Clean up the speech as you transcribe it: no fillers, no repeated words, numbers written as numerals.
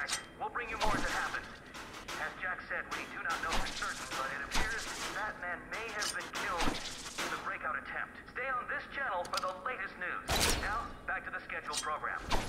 right. We'll bring you more as it happens. As Jack said, we do not know for certain, but it appears that man may have been killed in the breakout attempt. Stay on this channel for the latest news. Now, back to the scheduled program.